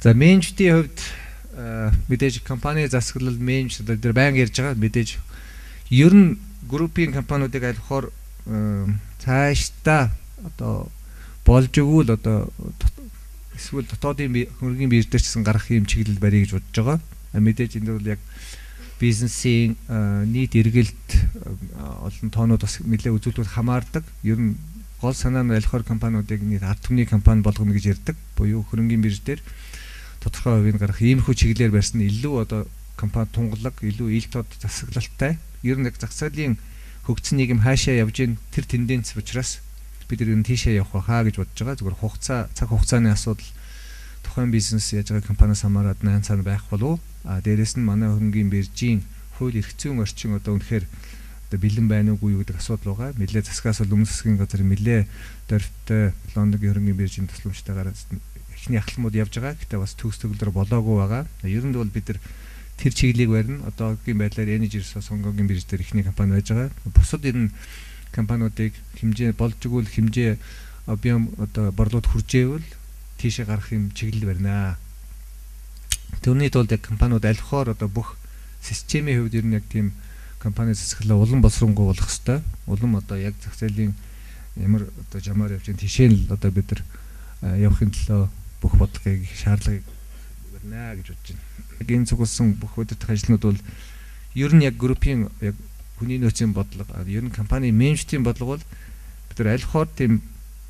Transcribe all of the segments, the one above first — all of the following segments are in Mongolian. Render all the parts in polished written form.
За менежментийн хувьд мэдээж компани засаглал менежмент дээр байнга ярьж байгаа мэдээж ер нь группийн компаниудыг айлхаар цаашдаа одоо болж өгвөл одоо эсвэл дотоодын хөргийн бирж дээр ч гэсэн гарах юм чиглэл барья гэж бодож байгаа. Мэдээж энэ бол яг бизнесийн нийт эргэлт олон тоонууд бас нэлээд үзүүлэлтүүд хамаардаг. Ер нь гол санаа нь айлхаар компаниудыг нийт ард түмний компани болгоно гэж ярьдаг. Буюу хөрөнгөний бирж дээр тодорхой хувийг гарах иймэрхүү чиглэлээр барьсан илүү одоо компани тунгалаг, илүү ил тод засаглалтай. Ер нь яг зах зээлийн хөгжсөн нийгэм хаашаа явж гин тэр тенденц учраас бид ер нь тийшээ явах хаа гэж бодож байгаа. Зүгээр цаг хугацааны асуудал тухайн бизнес яаж байгаа компаниас хамаарат 8 сар байх болов. Дээрээс нь манай хөрөнгөний биржийн хууль эрх зүйн орчин одоо үнэхээр одоо бэлэн байна уугүй юу гэдэг асуудал байгаа. Нилээ засгаас өмнө засгийн газар нилээ дөрвтэй Лондонгийн хөрөнгөний биржийн тусламжтайгаар эхний ахламууд явж байгаа. Гэтэ бас төгс төглөөр болоогүй байгаа. Ер нь бол бид нар тэр чиглэлийг барина. Одоогийн байдлаар Energy Resource Hong-Kong-ийн бирж дээр эхний компани байж байгаа. Бусад ер нь компаниудыг хэмжээ болж өгвөл хэмжээ объем одоо борлуулалт хүржээвэл тийшээ гарах юм чиглэл барина. Түүний тулд яг компаниуд альхоор одоо бүх системийн хувьд ер нь яг тийм компани засаглалаа улам боловсронгуй болох хэвээр. Улам одоо яг зах зээлийн ямар одоо жамаар явж байгаа тийшээ л одоо бид нар явахын төлөө бүх бодлогыг шаардлагыг барина гэж бодож байна. Яг энэ цугласан бүх удирдах ажлууд бол ер нь яг группийн яг хүний нөөцийн бодлого, ер нь компани менежментийн бодлого бол бид нар аль хоор тийм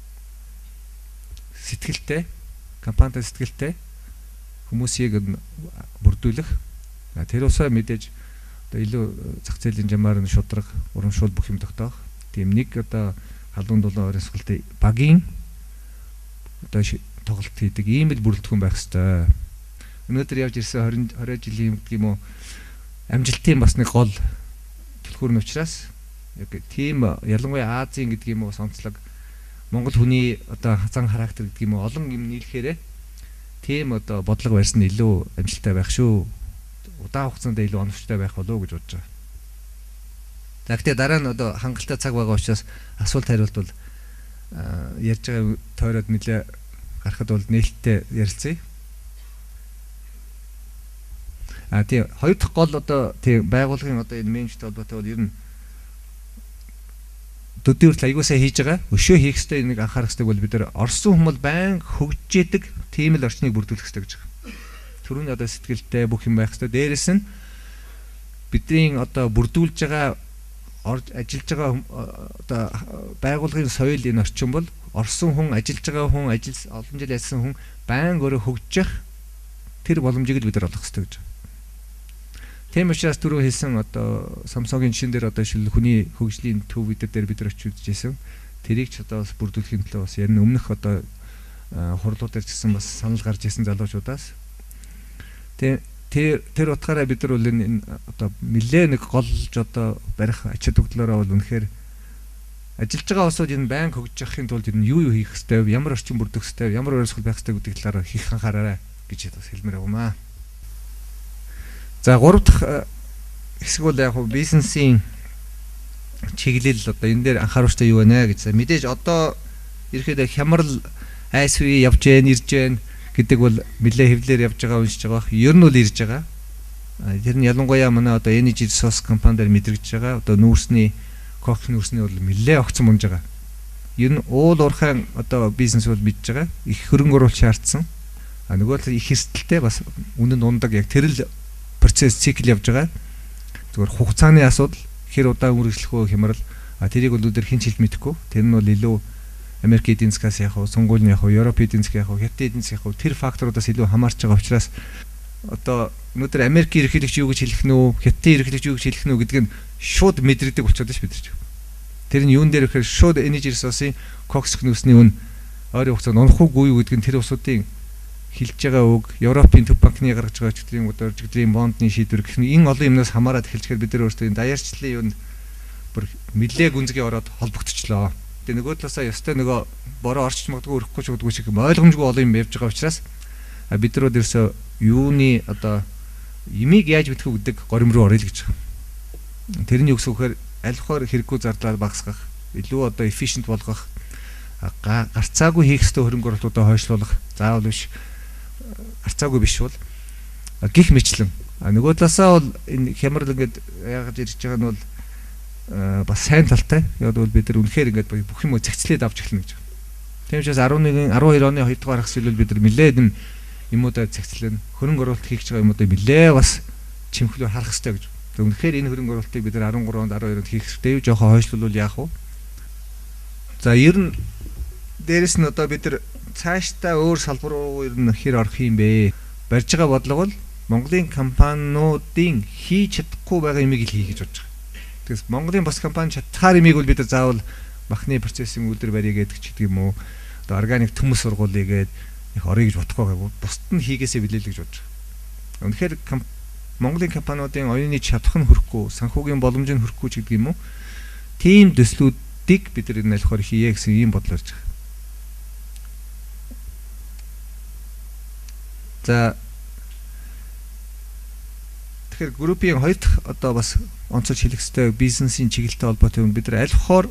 сэтгэлтэй, компанитай сэтгэлтэй хүмүүсийг бүрдүүлэх. Тэр усаа мэдээж одоо илүү зах зээлийн жамаар нь шудраг, урамшуул бүх юм тогтоох. Тийм нэг одоо халуун дулаан оросголтой багийн одоо тоглолт хийдэг ийм л бүрэлдэхүүн байх ёстой. Өнөөдөр явж ирсэн 20 жилийн гэх юм уу амжилтын бас нэг гол түлхүүр нь учраас яг тийм ялангуяа Азийн гэдэг юм уу сонцлог Монгол хүний одоо хазан характер гэдэг юм уу олон юм нийлэхээрээ тийм одоо бодлого барьсан илүү амжилттай байх шүү. Удаан хугацаанд илүү оновчтой байх болов уу гэж бодож байгаа. За гэхдээ дараа нь одоо хангалттай цаг байгаа учраас асуулт хариулт бол ярьж байгаа тойроод нэлээ гарахад бол нээлттэй ярилцъя. Тийм хоёр дахь гол одоо тийм байгууллагын одоо энэ менежмент холбоотой бол ер нь төдийлөл аягуулсаа хийж байгаа. Өшөө хийх ёстой нэг анхаарах ёстой бол бид нар орсон хүмүүс байн хөгжижээдэг тийм л орчныг бүрдүүлэх ёстой гэж байгаа. Түрүүний одоо сэтгэлтэй бүх юм байх ёстой. Дээрээс нь бидний одоо бүрдүүлж байгаа ажиллаж байгаа одоо байгууллагын соёл энэ орчин бол орсон хүн ажиллаж байгаа хүн олон жил ажилласан хүн байн өөрөө хөгжих тэр боломжийг л бид нар олох ёстой гэж. Тийм учраас түрүү хэлсэн одоо Samsung-ын жишээн дээр одоо шил хүний хөгжлийн төв дээр бид нар очиж үзчихсэн. Тэрийг ч одоо бас бүрдүүлэхийн төлөө бас ярина өмнөх одоо хурлууд дээр ч гэсэн бас санал гарч ирсэн залуучуудаас. Тэр утгаараа бид нар бол энэ одоо нэлээ нэг голж одоо барих ач холбогдлоороо бол үнэхээр ажиллаж байгаа усууд энэ банк хөгжихын тулд энэ юу хийх ёстой вэ? Ямар орчин бүрдэх ёстой вэ? Ямар өрсгөл байх ёстой гэдэг талаар хийх анхаараарай гэж бас хэлмээр байна. За гурав дахь хэсэг бол яг нь бизнесийн чиглэл одоо энэ дээр анхааруулжтай юу вэ гэж. Мэдээж одоо ирэхэд хямрал ISV явж гэн ирж гэн гэдэг бол нэлээ хэвлэлээр явж байгаа уншиж байгаа. Ер нь бол ирж байгаа. Тэр нь ялангуяа манай одоо Energy Resource компани дээр мэдрэгдэж байгаа. Одоо нүүрсний кокс нүүрсний бол нэлээ огцон унж байгаа. Ер нь уул уурхайн одоо бизнес бол мэдж байгаа. Их хөрөнгө оруулалт шаардсан. Нөгөө л их эрсдэлтэй бас үнэн ундаг яг тэр л процесс цикл явж байгаа. Зүгээр хугацааны асуудал хэр удаан үргэлжлэх вэ хямрал. Тэрийг бол өдөр хин ч хэлж мэдэхгүй. Тэр нь бол илүү Америк эдийн засгаас яг уу, сонгуулийн яг уу, Европ эдийн засгийн яг уу, Хятад эдийн засгийн яг уу тэр факторуудаас илүү хамаарч байгаа учраас одоо өнөөдөр Америк ерөнхийлөгч юу гэж хэлэх нь, Хятад ерөнхийлөгч юу гэж хэлэх нь гэдгийг шууд мэдрэгдэг болчиход ш бид нар. Тэр нь юун дээр ихээр шууд Energy Resource-ийн кокс нүүсний үн ойрын хугацаанд унах уугүй юу гэдгийг тэр усуудын хэлж байгаа үг, Европын төв банкны гаргаж байгаа чиглэлийн өдөр чиглэлийн бондны шийдвэр гэх мэт энэ олон юмнаас хамаарат эхэлчихээр бид нар өөрсдөө энэ даяарчлалын юунд бүр нэлээ гүнзгий ороод холбогдчихлоо. Тэгээ нөгөө талаасаа ёстой нөгөө бороо орчиж магадгүй өрөхгүй ч гэдгүй шиг ойлгомжгүй олон юм явж байгаа учраас бид нар ерөөсөө юуны одоо имийг яаж мэдэх үү гэдэг горим руу орё л гэж байгаа. Тэрний үгс үхээр аль хоор хэрэггүй зардлаа багасгах, илүү одоо efficient болгох, гарцаагүй хийх ёстой хөрөнгө оруулалтуудаа хойшлуулах, заавал биш арцаагүй биш бол гих мэтлэн нөгөө талаасаа бол энэ хямрал ингээд яагаад ирж байгаа нь бол бас сайн талтай. Яг бол бид нар үнэхээр ингээд бүх юм зэгцлээд авч эхэлнэ гэж. Тийм учраас 11 12 оны 2 дугаар хагас бид нар нэлээд юмудаа зэгцлэн хөрөнгө оруулалт хийж байгаа юмудаа нэлээ бас чимхлээр харах хэрэгтэй гэж. Үнэхээр энэ хөрөнгө оруулалтыг бид нар 13 онд 12 онд хийх хэрэгтэй. Жохон хойшлуулвал яах вэ? За ер нь дээрэс нь одоо бид нар цаашдаа өөр салбар руу ер нь хэр орох юм бэ? Барьж байгаа бодлого бол Монголын компаниудын хийж чадахгүй байгаа юмыг л хий гэж бодож байгаа. Тэгээс Монголын бас компани чадхаар юмыг бол бид нар заавал махны процессинг үлдэр барья гэдэг ч гэдэг юм уу. Одоо органик төмөс сургуулийг их орё гэж бодохгүй байгаа. Бусд нь хийгээсээ билээ л гэж бодож байгаа. Үнэхээр Монголын компаниудын оюуны чадах нь хөрөхгүй, санхүүгийн боломж нь хөрөхгүй ч гэдэг юм уу. Тийм төслүүдийг бид нар энэ алхаар хийе гэсэн ийм бодлоо ирж байгаа. За тэгэхээр группийн хоёр дахь одоо бас онцолж хэлэх ёстой бизнесийн чиглэлтэй холбоотой бид нар аль болохоор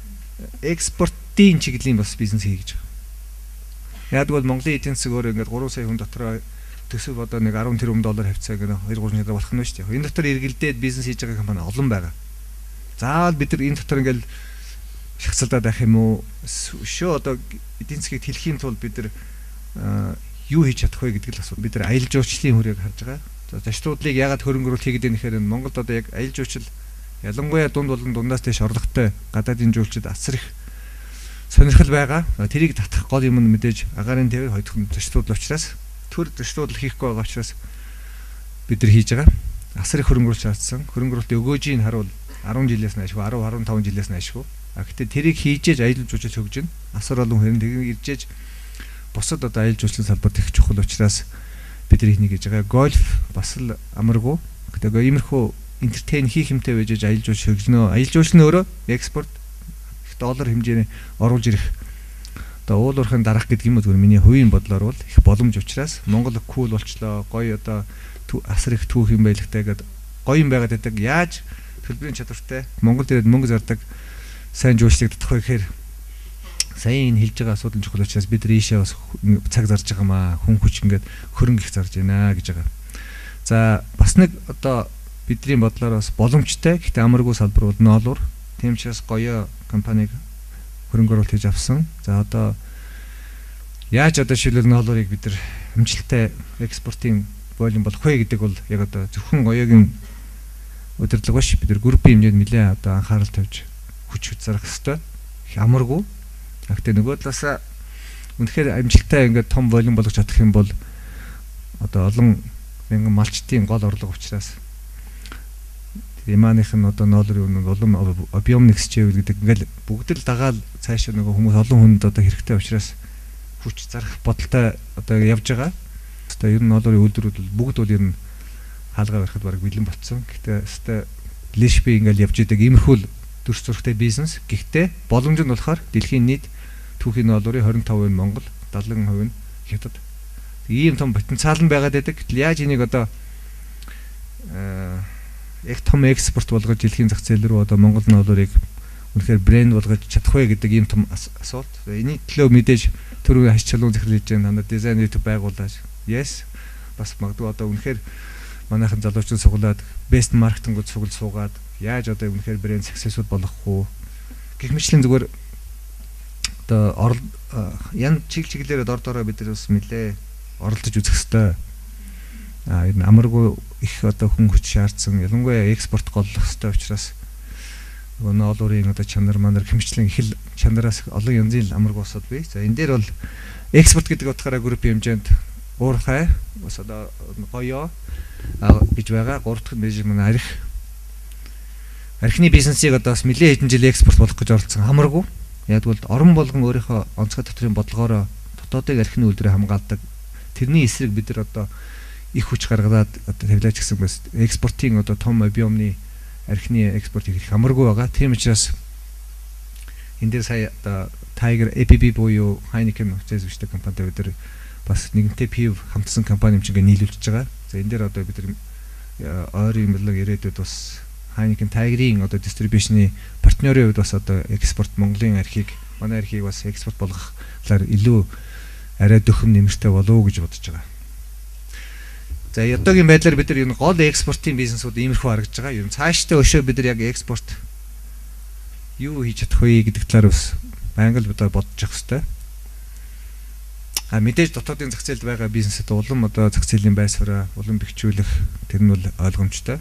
экспортын чиглэлийн бас бизнес хий гэж байгаа. Яг бол Монголын эдийн засаг өөр ингээд 3 сая хүн дотроо төсөв одоо нэг 10 тэрбум доллар хавцаа гэнэ 2-3 жилээр болох нь шүү дээ. Энэ дотор эргэлдээд бизнес хийж байгаа компани олон байгаа. Заавал бид нар энэ дотор ингээд шахацалдаад байх юм уу? Шөө одоо эдийн засгийг хэлхийн тулд бид нар юу хийж чадах вэ гэдэг л асуудал. Бид нар аялал жуулчлалын хүрээг харж байгаа. За зочдлуудыг яагаад хөрөнгө оруулалт хийгээд байнэхээр Монголд одоо яг аялал жуулчлал ялангуяа дунд болон дундаас дэш орлоготой гадаадын жуулчид асар их сонирхол байгаа. Тэрийг татах гол юм нь мэдээж агаарын тээвэр хоёрдох зочдлууд учраас төр зочдлууд хийхгүй байгаа учраас бид нар хийж байгаа. Асар их хөрөнгө оруулалт шаардсан. Хөрөнгө оруулалтын өгөөжийг харуул 10 жилээс наашгүй 10-15 жилээс наашгүй. Гэхдээ тэрийг хийжээж аялал жуулчлал хөгжинэ. Асар олон хүн тэрийг иржээж бусад одоо аялал жуулчлалын салбарт их чухал учраас бид нар ихнийг хийж байгаа. Гольф бас л амаргүй. Тэгээ иймэрхүү энтертейн хийх юмтай байж аялал жуулчлал хөгжнөө. Аялал жуулчлал нь өөрөө экспорт их доллар хэмжээний оруулж ирэх одоо уул уурхайн дарах гэдэг юм уу зүгээр миний хувийн бодлоор бол их боломж учраас Монгол кул болчлоо. Гоё одоо асар их түүх юм байлагтай гэдэг гоё юм байгаад байдаг. Яаж төлбөрийн чадвартай Монгол ирээд мөнгө зардаг сайн жуулчлалыг татах вэ гэхээр сайн энэ хэлж байгаа асуудал чухал учраас бид нар ийшээ бас цаг зарж байгаа маа хүн хүч ингээд хөрөнгө их зарж байна гэж байгаа. За бас нэг одоо бидний бодлоор бас боломжтой гэхдээ амаргүй салбар бол ноолуур. Тийм учраас гоё компаниг хөрөнгө оруулалт хийж авсан. За одоо яаж одоо шилэл ноолуурыг бид нар амжилттай экспортын волюм болох вэ гэдэг бол яг одоо зөвхөн гоёгийн удирдлага биш бид нар группийн хэмжээнд нэлээд одоо анхаарал тавьж хүч зарах хэрэгтэй. Их амаргүй. Гэхдээ нөгөө талаасаа үнэхээр амжилттай ингээд том волюм болгож чадах юм бол одоо олон мянган малчтын гол орлого учраас Ямааных нь одоо ноолрын улам объем нэгсчээвэл гэдэг ингээл бүгд л дагаал цаашаа нөгөө хүмүүс олон хүнд одоо хэрэгтэй учраас хүч зарах бодолтой одоо явж байгаа. Одоо ер нь ноолрын үйлдвэрүүд бүгд бол ер нь хаалгаа барихад бараг бэлэн болцсон. Гэхдээ өстой лишби ингээл явж идэг иймэрхүү төрс зургтай бизнес. Гэхдээ боломж нь болохоор дэлхийн нийт түүхийн ноолрын 25% нь Монгол, 70% нь Хятад. Ийм том потенциал нь байгаад байдаг. Яаж энийг одоо их том экспорт болгож дэлхийн зах зээл рүү одоо Монгол ноолрыг үнэхээр брэнд болгож чадах вэ гэдэг ийм том асуулт. Эний төлөө мэдээж түрүү хаш чалуун захирал хийж байгаа надад дизайн YouTube байгуулаад yes бас магадгүй одоо үнэхээр манайхан залуучууд суглаад best marketing-ууд суугаад яаж одоо үнэхээр брэнд successful болох вэ гэх мэтлийн зүгээр одоо ян чиглэлээр дороо бид нар бас нэлээ оролдож үзэх хэрэгтэй. Энэ амаргүй их одоо хүн хүч шаардсан ялангуяа экспорт голлох хэрэгтэй учраас нөгөө ноолуурын одоо чанар манар хэмжлэн их л чанараас олон янзын амаргүй усад бий. За энэ дээр бол экспорт гэдэг утгаараа группийн хэмжээнд уурхай бас одоо гоёо гэж байгаа. Гурав дахь менежмент архины бизнесийг одоо бас нэлээд хэдэн жил экспорт болох гэж оролцсон амаргүй. Яг бол орон болгон өөрийнхөө онцгой дотрын бодлогоороо дотоодын архины үйлдвэрээ хамгаалдаг. Тэрний эсрэг бид нар одоо их хүч гаргаад одоо тавилаач гэсэн бас экспортын одоо том объемны архины экспортыг хийх амаргүй байгаа. Тийм учраас энэ дээр сая одоо Tiger APB буюу Heineken зэвсэгтэй компанитай бид нар бас нэгэнтээ PIV хамтсан компани хэмжээгээ нийлүүлж байгаа. За энэ дээр одоо бид нар ойрын имлэг ирээдүйд бас Heineken Tiger-ийн одоо дистрибьюшны партнерын хувьд бас одоо экспорт Монголын архийг манай архийг бас экспорт болгохлаар илүү арай дөхөм нэмэртэй болов уу гэж бодож байгаа. За одоогийн байдлаар бид нар энэ гол экспортын бизнесүүд иймэрхүү харагдаж байгаа. Ер нь цаашдаа өшөө бид нар яг экспорт юу хийж чадах вэ гэдэг талаар бас байнга л бодож явах хэрэгтэй. Мэдээж дотоодын зах зээлд байгаа бизнесэд улам одоо зах зээлийн байр сууриа улам бэхжүүлэх тэр нь бол ойлгомжтой.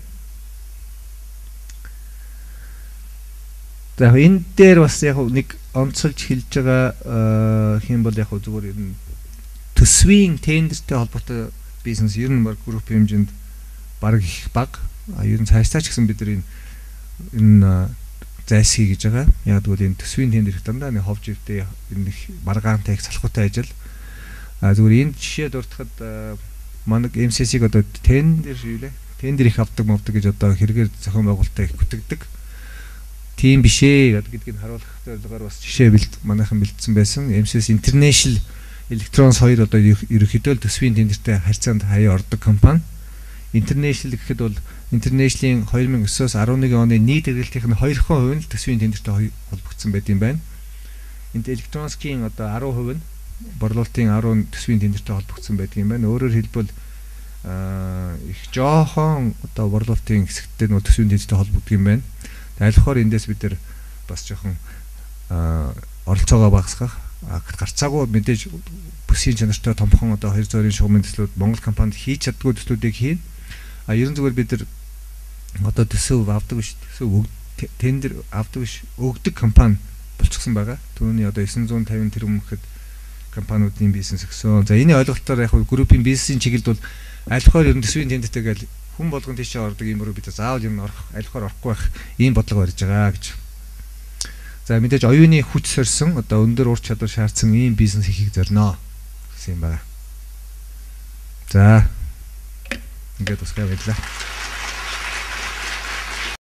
За энэ дээр бас яг нэг онцолж хэлж байгаа хэм бол яг зүгээр ер нь төсвийн тендертэй холбоотой бизнес ер нь баг группийн хэмжээнд баг их баг. Ер нь цаашдаа ч гэсэн бид нар энэ зайлсхий гэж байгаа. Яг тэгвэл энэ төсвийн тендер их дандаа нэг ховж ивтэй энэ их маргаантай их салхуутай ажил. Зүгээр энэ жишээ дуртахад манай MCC-г одоо тендер юу лээ? Тендер их авдаг гэж одоо хэрэгээр зохион байгуулалтаа их бүтэгдэг. Тийм биш ээ гэдгийг харуулах зорилгоор бас жишээ манайхан бэлдсэн байсан. MCS International Electronics 2 одоо ерөнхийдөө төсвийн тендертэй харьцаанд хаяа ордог компани. International гэхэд бол International-ийн 2009-оос 11 оны нийт эргэлтийн 2% нь төсвийн тендертэй холбогдсон байт юм байна. Энд Electronics-ийн одоо 10% нь борлуулалтын 10 төсвийн тендертэй холбогдсон байдаг юм байна. Өөрөөр хэлбэл их жоохон одоо борлуулалтын хэсэгтээ нөө төсвийн тендертэй холбогддог юм байна. Айлхоор эндээс бид нар бас жоохон оролцоогоо багасгах гарцаагүй мэдээж бүсийн чанартай томхон одоо 200-ын шугамын төслүүд Монгол компанид хийж чаддгүй төслүүдийг хийн. Ерөн зүгээр бид нар одоо төсөв авдаг биш төсөв тендер авдаг биш өгдөг компани болчихсон байгаа. Түүний одоо 950 тэрбум гэхэд компаниудын бизнес гэсэн. За энэ ойлголтоор яг группийн бизнесийн чиглэлд бол айлхоор ерөн төсвийн тендертэйгээл хүн болгон тийшээ ордог юм руу бид заавал юм орох айлхоор орохгүй байх ийм бодлого барьж байгаа гэж. За мэдээж оюуны хүч сорьсон одоо өндөр ур чадвар шаардсан ийм бизнес хийхийг зорно гэсэн юм байна. За ингээд усгаа баярлалаа.